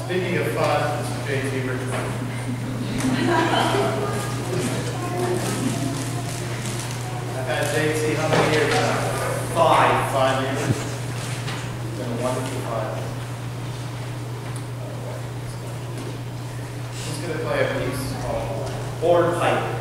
Speaking of fun, this is JT Richmond. I've had JT how many years now? 5 years. It's been a wonderful time. He's going to play a piece called Hornpipe.